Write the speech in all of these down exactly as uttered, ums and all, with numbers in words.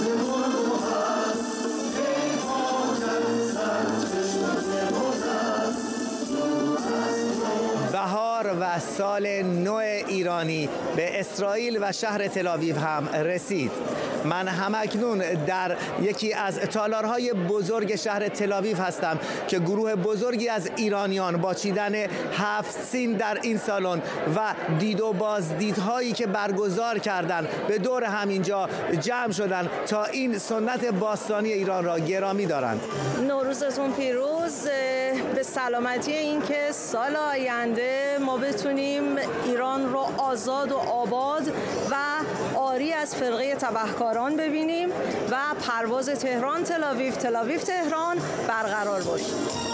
بهار و سال نو ایرانی به اسرائیل و شهر تل‌آویو هم رسید. من همکنون در یکی از تالارهای بزرگ شهر تل‌آویو هستم که گروه بزرگی از ایرانیان با چیدن هفت سین در این سالن و دید و بازدیدهایی که برگزار کردند به دور همینجا جمع شدند تا این سنت باستانی ایران را گرامی دارند. نوروزتون پیروز. به سلامتی اینکه سال آینده ما بتونیم ایران رو آزاد و آباد و عاری از فرقه تبهکاران ببینیم و پرواز تهران تل‌آویو تل‌آویو تهران برقرار باشه.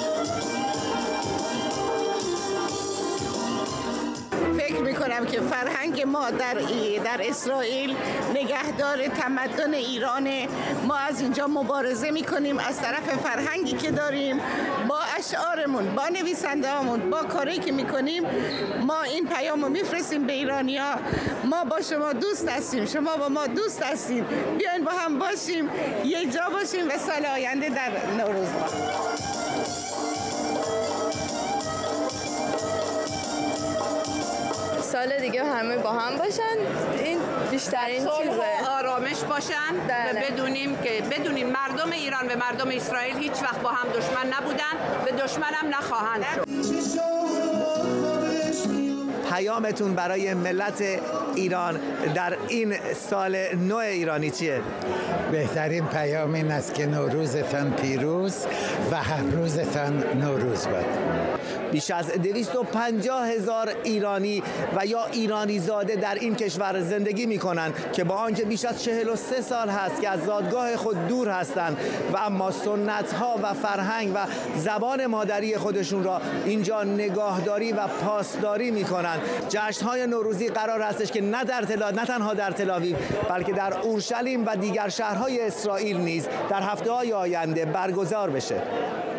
فکر میکنم که فرهنگ ما در در اسرائیل نگهدار تمدن ایرانه. ما از اینجا مبارزه میکنیم از طرف فرهنگی که داریم، با اشعارمون، با نویسنده هامون، با کاری که میکنیم. ما این پیام رو میفرستیم به ایرانیا: ما با شما دوست هستیم، شما با ما دوست هستیم، بیاین با هم باشیم، یک جا باشیم و سال آینده در نوروز ما. سال دیگه همه با هم باشن، این بیشترین چیزه. آرامش باشن و بدونیم که بدونیم مردم ایران و مردم اسرائیل هیچ وقت با هم دشمن نبودن و دشمن هم نخواهند شد. پیامتون برای ملت ایران در این سال نو ایرانی چیه؟ بهترین پیام این است که نوروزتان پیروز و هر روزتان نوروز باد. بیش از دویست و پنجاه هزار ایرانی و یا ایرانی زاده در این کشور زندگی می کنند که با آنکه بیش از چهل و سه سال هست که از زادگاه خود دور هستند و اما سنت ها و فرهنگ و زبان مادری خودشون را اینجا نگاهداری و پاسداری می کنند. جشن های نوروزی قرار هستش که نه در تلا نه تنها در تل‌آویو بلکه در اورشلیم و دیگر شهرهای اسرائیل نیز در هفته های آینده برگزار بشه.